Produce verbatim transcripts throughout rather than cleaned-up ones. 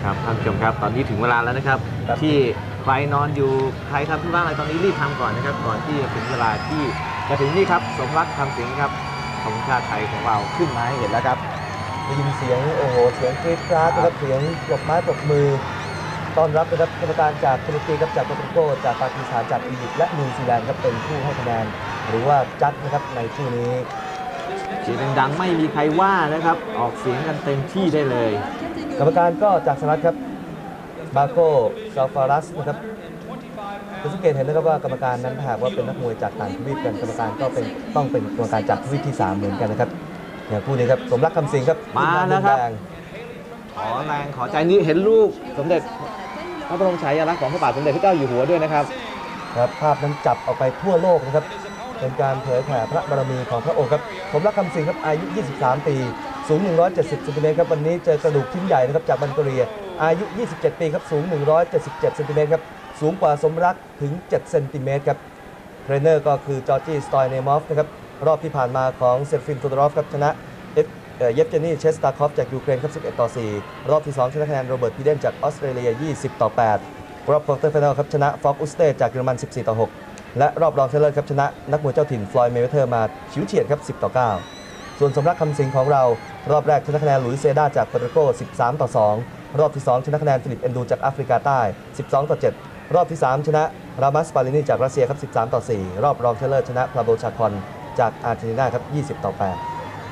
ครับท่านผู้ชมครับตอนนี้ถึงเวลาแล้วนะครับที่ใครนอนอยู่ใครทำธุระอะไรตอนนี้รีบทำก่อนนะครับก่อนที่จะถึงเวลาที่จะถึงนี่ครับสมรักคำสิงครับของชาติไทยของเราขึ้นมาให้เห็นแล้วครับได้ยินเสียงโอ้โหเสียงกรี๊ดกราดนะครับเสียงปรบไม้ปรบมือต้อนรับนะครับกรรมการจากตุรกีครับจากโปรตุเกสจากปากีสถานจากอียิปต์และนิวซีแลนด์ครับเป็นผู้ให้คะแนนหรือว่าจัดนะครับในคู่นี้เสียงดังๆไม่มีใครว่านะครับออกเสียงกันเต็มที่ได้เลยกรรมการก็จากสหรัฐครับบาโกซาฟารัสนะครับจะสังเกตเห็นนะครับว่ากรรมการนั้นหากว่าเป็นนักมวยจากต่างทวีปกันกรรมการก็เป็นต้องเป็นกรรมการจากทวีปที่สามเหมือนกันนะครับอย่างคู่นี้ครับสมรักคำสิงครับมาแล้วครับขอแรงขอใจนี้เห็นรูปสมเด็จพระบรมฉายาลักษณ์ของพระบาทสมเด็จพระเจ้าอยู่หัวด้วยนะครับครับภาพนั้นจับออกไปทั่วโลกนะครับเป็นการเผยแผ่พระบารมีของพระองค์ครับสมรักคำสิงครับอายุยี่สิบสามปีสูงหนึ่งร้อยเจ็ดสิบเซนติเมตรครับวันนี้เจอกระดูกชิ้นใหญ่นะครับจากบัลแกเรียอายุยี่สิบเจ็ดปีครับสูงหนึ่งร้อยเจ็ดสิบเจ็ดเซนติเมตรครับสูงกว่าสมรักถึงเจ็ดเซนติเมตรครับเทรนเนอร์ก็คือจอร์จีสตอยเนมอฟนะครับรอบที่ผ่านมาของเซฟินโตดอรอฟครับชนะเยฟเจนีเชสตาคอฟจากยูเครนครับสิบเอ็ดต่อสี่รอบที่สองชนะคะแนนโรเบิร์ตพีเดนจากออสเตรเลียยี่สิบต่อแปดรอบควอเตอร์ไฟนอลครับชนะฟ็อกอุสเตจากเยอรมันสิบสี่ต่อหกและรอบรองชนะเลิศครับชนะนักมวยเจ้าถิ่นฟลอยด์เมเวเทอร์มาฉิวเฉียดครับสิบต่อเก้าส่วนสมรักคำสิงของเรารอบแรกชนะคะแนนหลุยส์เซดาจากโปรตุเกสสิบสามต่อสองรอบที่สองชนะคะแนนฟิลิปเอนดูจากแอฟริกาใต้สิบสองต่อเจ็ดรอบที่สามชนะรามัสปาลินีจากรัสเซียครับสิบสามต่อสี่รอบรองชนะเลิศชนะพลาโบชาคอนจากอาร์เจนตินาครับยี่สิบต่อแปด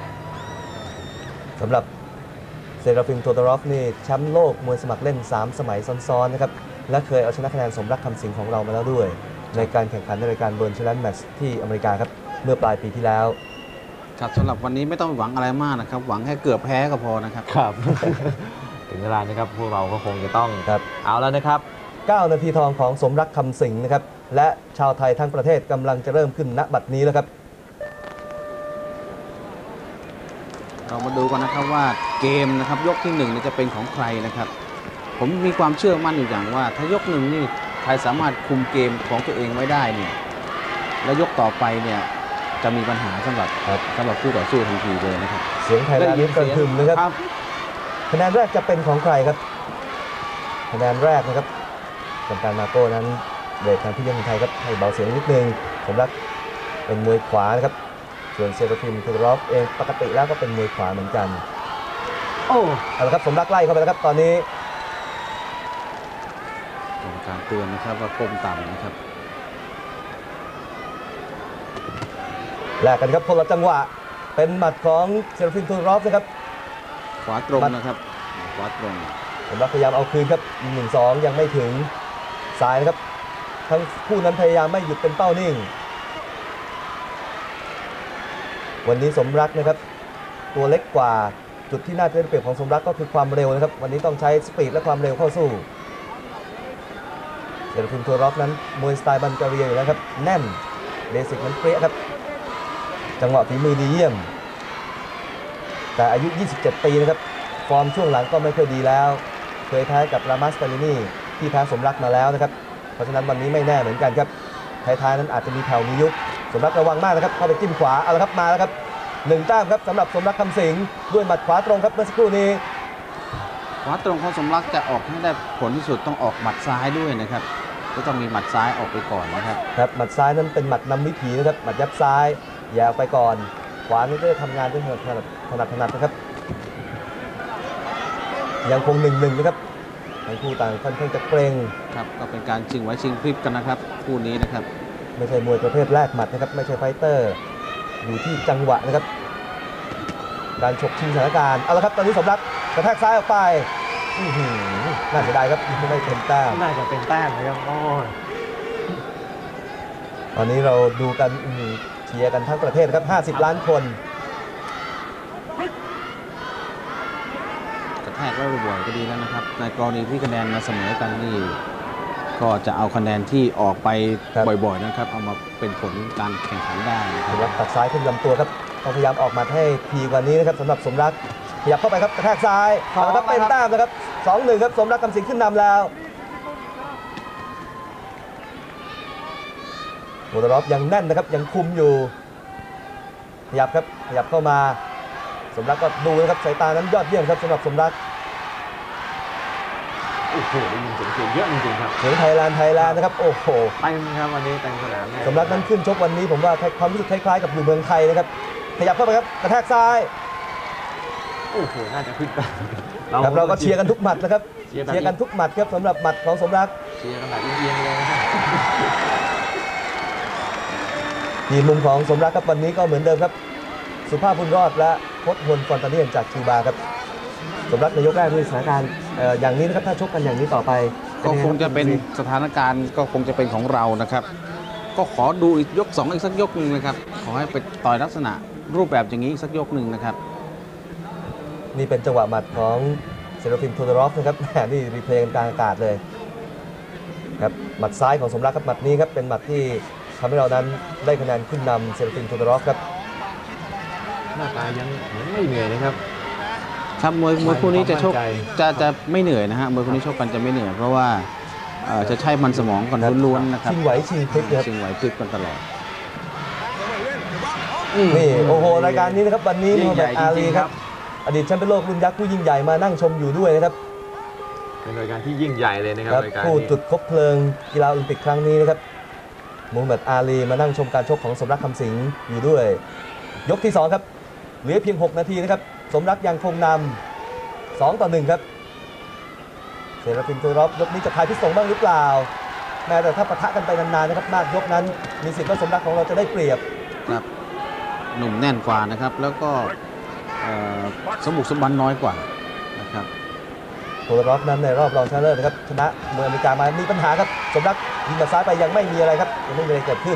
สำหรับเซราฟิมโตดอรอฟนี่แชมป์โลกมวยสมัครเล่นสามสมัยซ้อนๆนะครับและเคยเอาชนะคะแนนสมรักคำสิงของเรามาแล้วด้วยในการแข่งขันในรายการเบิร์นแชมป์แมตช์ที่อเมริกาครับเมื่อปลายปีที่แล้วครับสำหรับวันนี้ไม่ต้องหวังอะไรมากนะครับหวังแค่เกือบแพ้ก็พอนะครับครับ ถึงเวลานะครับพวกเราก็คงจะต้องครับเอาแล้วนะครับเก้านาทีทองของสมรักคำสิงนะครับและชาวไทยทั้งประเทศกำลังจะเริ่มขึ้นณบัดนี้แล้วครับเรามาดูกันนะครับว่าเกมนะครับยกที่หนึ่งจะเป็นของใครนะครับผมมีความเชื่อมั่นอยู่อย่างว่าถ้ายกหนึ่งนี่ใครสามารถคุมเกมของตัวเองไว้ได้เนี่ยแล้วยกต่อไปเนี่ยจะมีปัญหาสำหรับสำหรับคู่ต่อสู้ทันทีเลยนะครับเสียงไทยนี้กระหึ่มนะครับคะแนนแรกจะเป็นของใครครับคะแนนแรกนะครับกรรมการมาโก้นั้นเบรกทางที่ยังไทยครับให้เบาเสียงนิดนึงสมรักเป็นมวยขวานะครับส่วนเซราฟิมโตดอรอฟเองปกติแล้วก็เป็นมวยขวาเหมือนกันโอ้เอาละครับสมรักไล่เข้าไปแล้วครับตอนนี้เป็นการเตือนนะครับว่าก้มต่ำนะครับแลกกันครับคนละจังหวะเป็นหมัดของเซราฟิมโตดอรอฟนะครับขวาตรงนะครับขวาตรงสมรักพยายามเอาคืนครับหนึ่งสองยังไม่ถึงซ้ายนะครับทั้งคู่นั้นพยายามไม่หยุดเป็นเป้านิ่งวันนี้สมรักนะครับตัวเล็กกว่าจุดที่น่าจะได้เปรียบของสมรักก็คือความเร็วนะครับวันนี้ต้องใช้สปีดและความเร็วเข้าสู้เซราฟิมโตดอรอฟนั้นมวยสไตล์บัลแกเรียอยู่แล้วครับแน่นเบสิกนั้นเปรี้ยครับจังหวะฝีมือดีเยี่ยมแต่อายุยี่สิบเจ็ดปีนะครับฟอร์มช่วงหลังก็ไม่ค่อยดีแล้วเคยแพ้กับรามัสปาลินีที่แพ้สมรักมาแล้วนะครับเพราะฉะนั้นวันนี้ไม่แน่เหมือนกันครับท้ายๆนั้นอาจจะมีแผ่วมียุบสมรักระวังมากนะครับเข้าไปจิ้มขวาเอาละครับมาแล้วครับหนึ่งแต้มครับสำหรับสมรักคำสิงด้วยหมัดขวาตรงครับเมื่อสักครู่นี้ขวาตรงของสมรักจะออกให้ได้ผลที่สุดต้องออกหมัดซ้ายด้วยนะครับก็ต้องมีหมัดซ้ายออกไปก่อนนะครับครับหมัดซ้ายนั้นเป็นหมัดนำวิถีนะครับหมัดยับซ้ายอย่าไปก่อนขวานี่ก็จะทำงานด้วยถนัดถนัดถนัดนะครับยังคงหนึ่งหนึ่งนะครับทั้งคู่ต่างค่อนข้างจะเกรงครับก็เป็นการชิงไว้ชิงพริบกันนะครับคู่นี้นะครับไม่ใช่มวยประเภทแรกหมัดนะครับไม่ใช่ไฟเตอร์อยู่ที่จังหวะนะครับการฉกชิงสถานการณ์เอาละครับตอนนี้สมรักกระแทกซ้ายออกไปน่าเสียดายครับไม่ได้เป็นแต้มน่าจะเป็นแต้มนะครับโอ้ตอนนี้เราดูกันเชียร์กันทั้งประเทศครับห้าสิบล้านคนกระแทกแล้วบ่อยก็ดีแล้วนะครับในกรณีที่คะแนนมาเสมอกันนี่ก็จะเอาคะแนนที่ออกไปบ่อยๆนะครับเอามาเป็นผลการแข่งขันได้นะครับตัดซ้ายขึ้นลำตัวครับต้องพยายามออกมาให้ทีกว่านี้นะครับสำหรับสมรักขยับเข้าไปครับกระแทกซ้ายเอาละครับเป็นแต้มนะครับ สองหนึ่ง ครับสมรักคำสิงขึ้นนำแล้วโตดอรอฟยังแน่นนะครับยังคุมอยู่ขยับครับขยับเข้ามาสมรักก็ดูนะครับสายตานั้นยอดเยี่ยมครับสำหรับสมรักโอ้โหได้ยินเสียงเชียร์เยอะจริงๆครับเสียงไทยแลนด์ไทยแลนด์นะครับโอ้โหเต็มครับวันนี้เต็มสนามแน่สมรักนั้นขึ้นชกวันนี้ผมว่าความรู้สึกคล้ายๆกับอยู่เมืองไทยนะครับขยับเข้าไปครับกระแทกซ้ายโอ้โหน่าจะขึ้นไปครับเราก็เชียร์กันทุกหมัดนะครับเชียร์แบบเชียร์กันทุกหมัดครับสำหรับหมัดของสมรักเชียร์กันแบบเอียงๆเลยนะครับทีมมุมของสมรักครับวันนี้ก็เหมือนเดิมครับสุภาพบุญรอดและพจน์พลฟอนตาเนียนจากคิวบาครับสมรักในยกแรกด้วยสถานการณ์เอ่ออย่างนี้นะครับถ้าชกกันอย่างนี้ต่อไปก็คงจะเป็นสถานการณ์ก็คงจะเป็นของเรานะครับ ก็ขอดูอีกยกสองอีกสักยกหนึ่งนะครับขอให้ไปต่อยลักษณะรูปแบบอย่างนี้อีกสักยกหนึ่งนะครับนี่เป็นจังหวะหมัดของเซโรฟิมโทโดรอฟนะครับแหมนี่รีเพลย์กันกลางอากาศเลยครับหมัดซ้ายของสมรักครับหมัดนี้ครับเป็นหมัดที่ทำให้เรานั้นได้คะแนนขึ้นนำเซโรฟิมโทโดรอฟครับหน้าตายังเหมือนไม่เหนื่อยนะครับครับมวยมวยคู่นี้จะชกมั่นใจจะจะไม่เหนื่อยนะฮะมวยคู่นี้ชกกันจะไม่เหนื่อยเพราะว่าเอ่อจะใช้มันสมองกันล้วนๆนะครับชิงไหวชิงพลิกนะครับชิงไหวพลิกกันตลอดนี่โอ้โหรายการนี้นะครับวันนี้ยิ่มูงฮัมใหหญ่มัดอาจริลีงๆคครัรับบ อดีตแชมป์เป็นโลกรุ่นยักษ์ผู้ยิ่งใหญ่มานั่งชมอยู่ด้วยนะครับเป็นรายการที่ยิ่งใหญ่เลยนะครับครับรายการผู้นี้จุดคบเพลิงกีฬาโอลิมปิกครั้งนี้นะครับมูฮัมหมัดอาลีมานั่งชมการชกของสมรักคำสิงห์อยู่ด้วย ยกที่สองครับเหลือเพียงหกนาทีนะครับสมรักยังคงนำสองต่อหนึ่งครับเซราฟิมโทรอฟยกนี้จะทายพิษสงบ้างหรือเปล่าแม้แต่ถ้าปะทะกันไปนานๆนะครับมากยกนั้นมีสิทธิ์ว่าสมรักของเราจะได้เปรียบครับหนุ่มแน่นกว่านะครับแล้วก็เอ่อสมบุกสมบันน้อยกว่านะครับโทรอฟนั้นในรอบรองชนะเลิศนะครับชนะมวยอเมริกามามีปัญหาครับสมรักยิงมาซ้ายไปยังไม่มีอะไรครับยังไม่มีอะไรเกิดขึ้น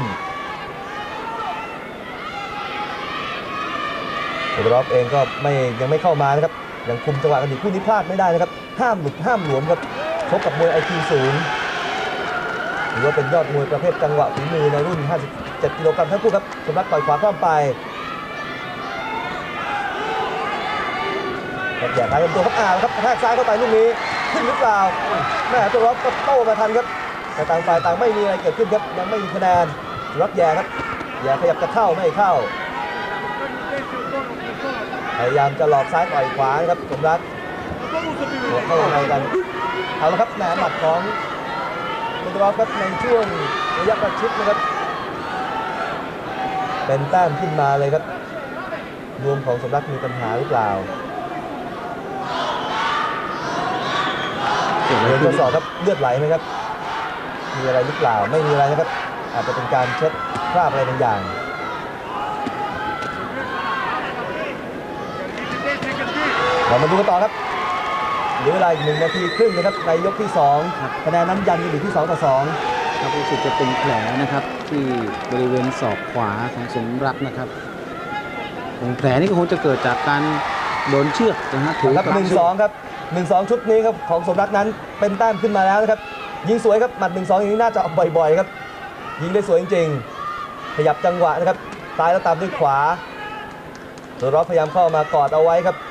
โทรอฟเองก็ไม่ยังไม่เข้ามานะครับยังคุมจังหวะกันอยู่คู่นี้พลาดไม่ได้นะครับห้ามหลุดห้ามหลวมครับชกกับมวยไอคิวสูงถือว่าเป็นยอดมวยประเภทจังหวะฝีมือในรุ่นห้าสิบเจ็ดกิโลกรัมทั้งคู่ครับสมรักต่อยขวาข้ามไปครับอย่าการลำตัวครับอ่าวครับกระแทกซ้ายเข้าไปลูกนี้ขึ้นหรือเปล่าแม่ตัวร็อกก็โต้มาทันครับแต่ต่างฝ่ายต่างไม่มีอะไรเกิดขึ้นครับยังไม่มีคะแนนร็อกแย่ครับแย่ขยับจะเข้าไม่เข้าพยายามจะหลอกซ้ายต่อยขวานะครับสมรักหัวเข้าในกันเอาละครับแหนหมัดของตัวร็อกครับในช่วงระยะประชิดนะครับเป็นแต้มขึ้นมาเลยครับรวมของสมรักมีปัญหาหรือเปล่าเดินทดสอบครับเลือดไหลไหมครับมีอะไรหรือเปล่าไม่มีอะไรนะครับอาจจะเป็นการเช็ดคราบอะไรบางอย่างเรามาดูกันต่อครับเหลือเวลาอีกหนึ่งนาทีครึ่งนะครับในยกที่สองคะแนนนั้นยันอยู่ที่สองต่อสองครับรู้สึกจะเป็นแผลนะครับที่บริเวณศอกขวาของสมรักนะครับแผลนี่ก็คงจะเกิดจากการโดนเชือกนะฮะถูกครับหนึ่งสองครับหนึ่งสองชุดนี้ครับของสมรักนั้นเป็นแต้มขึ้นมาแล้วนะครับยิงสวยครับหมัดหนึ่งสองอย่างนี้น่าจะออกบ่อยๆครับยิงได้สวยจริงๆขยับจังหวะนะครับซ้ายแล้วตามด้วยขวาตัวร็อกพยายามเข้ามากอดเอาไว้ครับ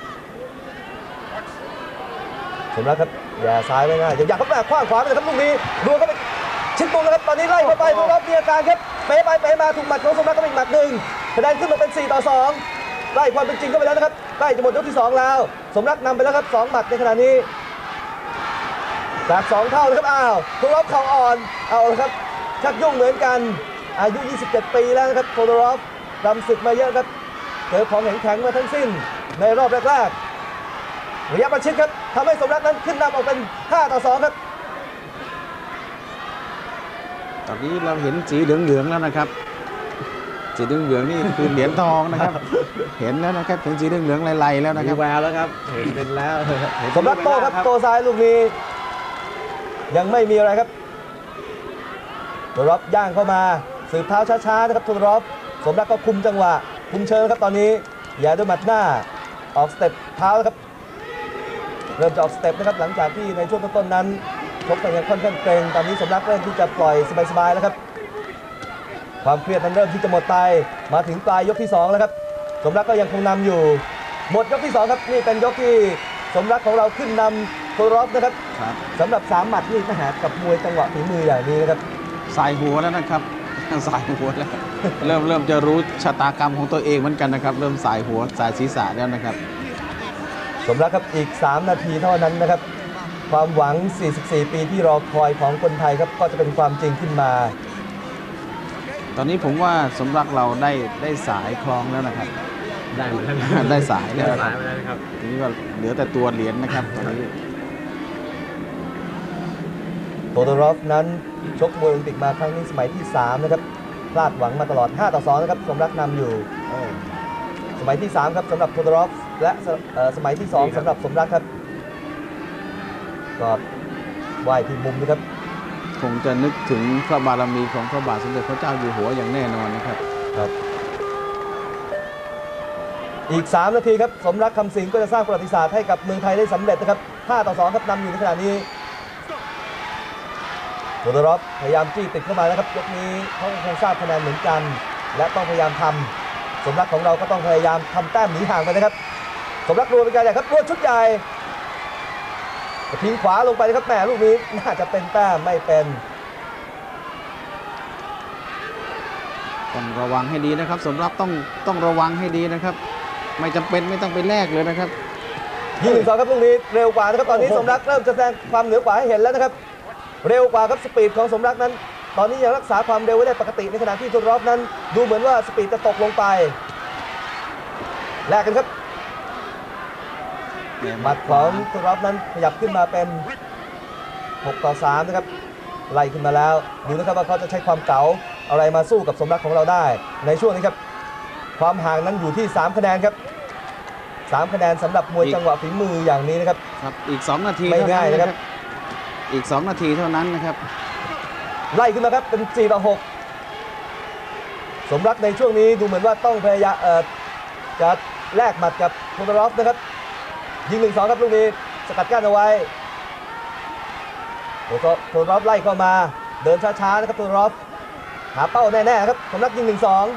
สมรักครับอย่าซ้ายไว้นะอย่าอยากเข้าไปขว้างขวาไปเลยครับลูกนี้ดูเข้าไปชิดมุมนะครับตอนนี้ไล่เข้าไปตัวร็อกมีอาการครับเป๋ไปเป๋มาถูกหมัดของสมรักก็เป็นหมัดหนึ่งคะแนนขึ้นมาเป็นสี่ต่อสองไล่ความเป็นจริงเข้าไปแล้วนะครับใกล้จะหมดยกที่สองแล้วสมรักนำไปแล้วครับสองหมัดในขณะนี้จากสองเท่านะครับอ้าวโทรอฟเข่าอ่อนเอาละครับชักยุ่งเหมือนกันอายุยี่สิบเจ็ดปีแล้วนะครับโทรอฟรำศึกมาเยอะครับเจอของแข็งๆมาทั้งสิ้นในรอบแรกๆระยะประชิดครับทำให้สมรักนั้นขึ้นนำออกเป็นห้าต่อสองครับตอนนี้เราเห็นสีเหลืองๆแล้วนะครับสีเหลืองๆนี่คือเหรียญทองนะครับ เห็นแล้วนะครับเห็นสีเหลืองๆลายๆแล้วนะคมีรับแววแล้วครับเห็นเป็นแล้วเห็นสมรักโต้ครับโต้ซ้ายลูกนี้ยังไม่มีอะไรครับโทรอฟย่างเข้ามาสืบเท้าช้าๆนะครับโทรอฟสมรักก็คุมจังหวะคุมเชิงครับตอนนี้อย่าด้วยหมัดหน้าออกสเต็ปเท้าครับเริ่มจะออกสเต็ปนะครับหลังจากที่ในช่วงต้นๆนั้นชกกันยังค่อนข้างเกรงตอนนี้สมรักเริ่มที่จะปล่อยสบายๆแล้วครับความเครียดนั้นเริ่มที่จะหมดไปมาถึงปลายยกที่สองแล้วครับสมรักก็ยังคงนำอยู่หมดยกที่สองครับนี่เป็นยกที่สมรักของเราขึ้นนำโทรอฟนะครับสำหรับสามหมัดนี่ทหารกับมวยจังหวะฝีมืออย่างนี้นะครับสายหัวแล้วนะครับ สายหัวแล้ว เริ่มเริ่มจะรู้ชะตากรรมของตัวเองเหมือนกันนะครับ เริ่มสายหัวสายศีรษะแล้วนะครับสมรักครับอีกสามนาทีเท่านั้นนะครับความหวัง สี่สิบสี่ ปีที่รอคอยของคนไทยครับก็จะเป็นความจริงขึ้นมาตอนนี้ผมว่าสมรักเราได้ได้สายคล้องแล้วนะครับได้เหมือนกันได้สายแล้วได้คสารัยบไปแล้วนะครับทีนี้ก็เหลือแต่ตัวเหรียญนะครับตอนนี้โตโดรอฟนั้นชกมวยโอลิมปิกมาครั้งนี้สมัยที่ สาม นะครับพลาดหวังมาตลอด ห้าต่อสอง นะครับสมรักนำอยู่โอ้สมัยที่ สาม ครับสำหรับโตโดรอฟและสเอ่อสมัยที่ สองดีครับสำหรับสมรักครับก็ไหว้ที่มุมนะครับคงจะนึกถึงพระบารมีของพระบาทสมเด็จพระเจ้าอยู่หัวอย่างแน่นอนนะครับครับอีก สาม นาทีครับสมรักคำสิงห์ก็จะสร้างประวัติศาสตร์ให้กับเมืองไทยได้สำเร็จนะครับ ห้าต่อสอง ครับนำอยู่ในขณะนี้โตโดรอฟพยายามจี้ติดเข้ามาแล้วครับยกนี้เขาคงทราบคะแนนเหมือนกัน และต้องพยายามทำสมรักของเราก็ต้องพยายามทำแต้มหนีห่างไปนะครับสมรักรัวเป็นการใหญ่ครับรัวชุดใหญ่ทิ้งขวาลงไปนะครับแหมลูกนี้น่าจะเป็นแต้มไม่เป็นต้องระวังให้ดีนะครับสมรักต้องต้องระวังให้ดีนะครับ ไม่จำเป็นไม่ต้องไปแลกเลยนะครับยี่สิบสองครับลูกนี้เร็วกว่านะครับตอนนี้สมรักเริ่มจะแสดงความเหนือกว่าให้เห็นแล้วนะครับเร็วกว่าครับสปีดของสมรักนั้น ตอนนี้ยังรักษาความเร็วไว้ได้ปกติในขณะที่โตโดรอฟนั้นดูเหมือนว่าสปีดจะตกลงไปแลกกันครับหมัดของโตโดรอฟนั้นขยับขึ้นมาเป็นหกต่อสามนะครับไล่ขึ้นมาแล้วดูนะครับว่าเขาจะใช้ความเก๋าอะไรมาสู้กับสมรักของเราได้ในช่วงนี้ครับความห่างนั้นอยู่ที่สามคะแนนครับสามคะแนนสำหรับมวยจังหวะฝีมืออย่างนี้นะครับครับอีกสองนาทีไม่เท่านั้ง่ายนนะนะคครัรับ บอีกสองนาทีเท่านั้นนะครับไล่ขึ้นมาครับเป็นสี่ต่อหกสมรักในช่วงนี้ดูเหมือนว่าต้องพยายามเอ่อจะแลกหมัดกับโตโดรอฟนะครับยิงหนึ่งสองครับลูกนี้สกัดกั้นเอาไว้โตโดรอฟไล่เข้ามาเดินช้าๆนะครับโตโดรอฟหาเป้าแน่ๆครับสมรักยิงหนึ่งสอง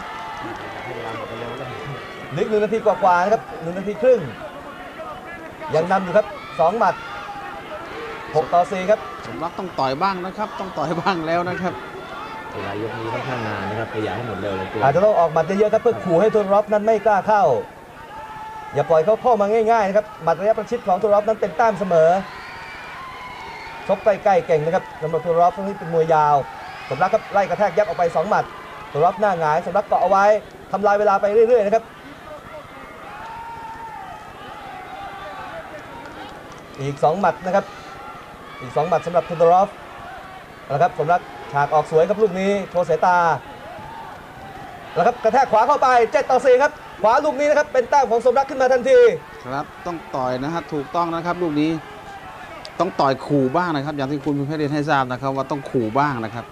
ลึกหนึ่งนาทีกว่าๆนะครับหนึ่งนาทีครึ่งยังนำอยู่ครับสองหมัดหกต่อสี่ครับสมรักต้องต่อยบ้างนะครับ ต้องต่อยบ้างแล้วนะครับเวลายกนี้ค่อนข้างนานนะครับขยายให้หมดเร็วเลยตัวอาจจะต้องออกหมัดเยอะๆครับเพื่อขู่ให้โตโดรอฟนั้นไม่กล้าเข้าอย่าปล่อยเขาเข้ามาง่ายๆนะครับหมัดระยะประชิดของโตโดรอฟนั้นเป็นแต้มเสมอชกใกล้ๆเก่งนะครับสำหรับโตโดรอฟที่เป็นมวยยาวสมรักครับไล่กระแทกยับออกไปสองหมัดโตโดรอฟหน้าหงายสมรักเกาะเอาไว้ทำลายเวลาไปเรื่อยๆนะครับอีกสองหมัดนะครับอีกสองหมัดสำหรับโตโดรอฟนะครับสมรักฉากออกสวยครับลูกนี้โชว์สายตาแล้วครับกระแทกขวาเข้าไปเจ็ดต่อสี่ครับขวาลูกนี้นะครับเป็นแต้มของสมรักขึ้นมาทันทีครับต้องต่อยนะครับถูกต้องนะครับลูกนี้ต้องต่อยขู่บ้างนะครับ อย่างที่คุณพิมพ์ให้เรียนให้ทราบนะครับ ว่าต้องขู่บ้างนะครับ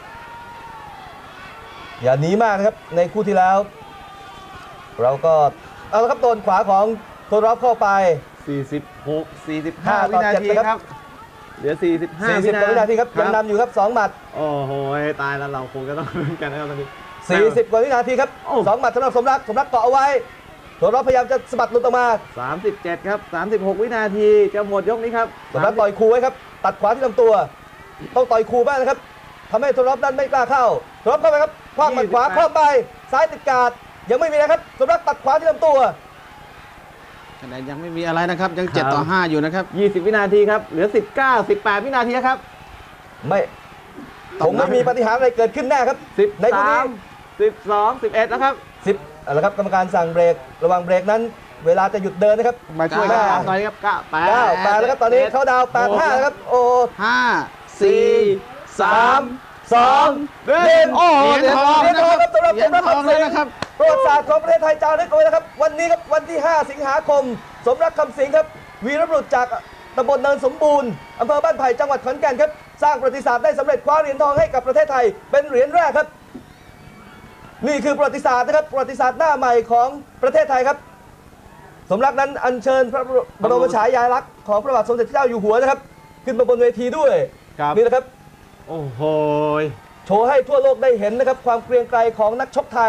อย่าหนีมากนะครับในคู่ที่แล้ว เราก็เอาละครับโดนขวาของโตโดรอฟเข้าไปสี่สิบหก สี่สิบห้าห้าวิต่อนาเจ็ดทีนะครับครับเหลือสี่สิบห้าสี่สิบกว่าวินาทีครับยังนำอยู่ครับสองหมัดโอ้โหตายแล้วเราคงจะต้องลุ้นกันนะครับตอนนี้สี่สิบกว่าวินาทีครับโอ้สองหมัดสำหรับสมรักสมรักเกาะเอาไว้โตโดรอฟพยายามจะสะบัดหลุดออกมาสามสิบเจ็ดครับสามสิบหกวินาทีจะหมดยกนี้ครับสมรักต่อยคูไว้ครับตัดขวาที่ลำตัวต้องต่อยคูบ้างนะครับทำให้โตโดรอฟนั้นไม่กล้าเข้าโตโดรอฟเข้าไปครับคว้างหมัดขวาคว้างไปซ้ายติดการ์ดยังไม่มีนะครับสมรักตัดขวาที่ลำตัวคะแนนยังไม่มีอะไรนะครับ ยังเจ็ดต่อห้าอยู่นะครับยี่สิบวินาทีครับเหลือสิบเก้า สิบแปดวินาทีครับไม่ผมไม่มีปาฏิหาริย์อะไรเกิดขึ้นแน่ครับสิบในคู่สานี้ม สิบสอง สิบเอ็ดแล้วครับสิบเอาละครับกรรมการสั่งเบรกระหว่างเบรกนั้น เวลาจะหยุดเดินนะครับมาช่วยกันเก้าตอนนี้ครับเก้าแปดเก้าแปดแล้วครับตอนนี้เขาดาวแปดห้าแล้วครับโอ้ห้าสี่สามสองหนึ่งโอ้โหเหรียญทองเหรียญทองครับสำหรับเหรียญทองเลยนะครับประวัติศาสตร์ของประเทศไทยจารึกเอาไว้นะครับวันนี้ครับวันที่ห้าสิงหาคม สมรักคำสิงห์ครับวีรบุรุษจากตำบลเนินสมบูรณ์อำเภอบ้านไผ่จังหวัดขอนแก่นครับสร้างประวัติศาสตร์ได้สำเร็จคว้าเหรียญทองให้กับประเทศไทยเป็นเหรียญแรกครับนี่คือประวัติศาสตร์นะครับประวัติศาสตร์หน้าใหม่ของประเทศไทยครับสมรักนั้นอัญเชิญพระบรมฉายาลักษณ์ของพระบาทสมเด็จพระเจ้าอยู่หัวนะครับขึ้นมาบนเวทีด้วยครับนี่แหละครับโอ้โหโชว์ให้ทั่วโลกได้เห็นนะครับความเกรียงไกรของนักชกไทย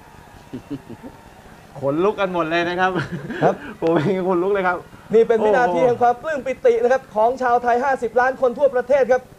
ขนลุกกันหมดเลยนะครับครับผมเองขนลุกเลยครับนี่เป็นวินาทีโอ้โหแห่งความปลื้มปิตินะครับของชาวไทย ห้าสิบ ล้านคนทั่วประเทศครับ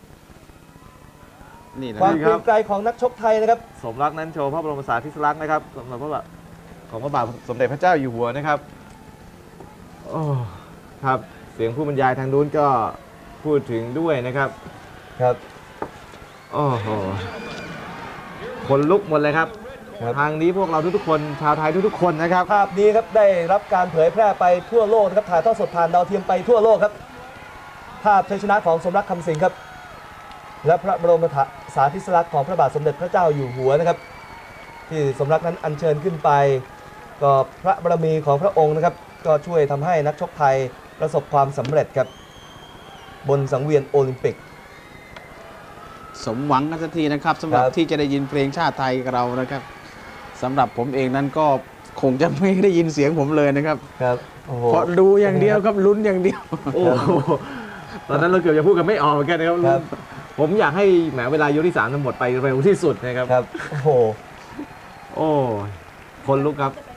นี่นะความครับเกรียงไกรของนักชกไทยนะครับสมรักนั้นโชว์พระบรมสารีริกลักษณ์นะครับสำหรับพระบาทของพระบาทสมเด็จพระเจ้าอยู่หัวนะครับโอ้ครับเสียงผู้บรรยายทางนู้นก็พูดถึงด้วยนะครับครับโอ้โหคนลุกหมดเลยครับครับทางนี้พวกเราทุกๆคนชาวไทยทุกๆคนนะครับภาพนี้ครับได้รับการเผยแพร่ไปทั่วโลกนะครับถ่ายทอดสดผ่านดาวเทียมไปทั่วโลกครับภาพชัยชนะของสมรักคำสิงห์ครับและพระบรมสารีสลักษณ์ของพระบาทสมเด็จพระเจ้าอยู่หัวนะครับที่สมรักนั้นอัญเชิญขึ้นไปก็พระบารมีของพระองค์นะครับก็ช่วยทำให้นักชกไทยประสบความสำเร็จครับบนสังเวียนโอลิมปิกสมหวังกันสักทีนะครับสำหรับครับที่จะได้ยินเพลงชาติไทยกับเรานะครับสำหรับผมเองนั้นก็คงจะไม่ได้ยินเสียงผมเลยนะครับครับโอ้โหเพราะดูอย่างเดียวครับลุ้นอย่างเดียวโอ้โหตอนนั้นเราเกือบจะพูดกันไม่ออกเหมือนกันนะครับครับผมอยากให้แหมเวลายกที่สามทั้งหมดไปเร็วที่สุดนะครับครับโอ้โหโอ้คนลุกครับ